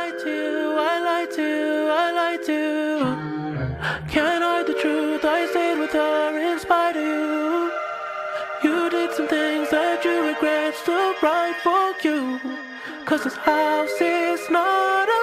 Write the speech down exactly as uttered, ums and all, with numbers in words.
lied to you, I lied to you, I lied to you. Can't hide the truth, I stayed with her in spite of you. You did some things that you regret, still right for you. Cause this house is not a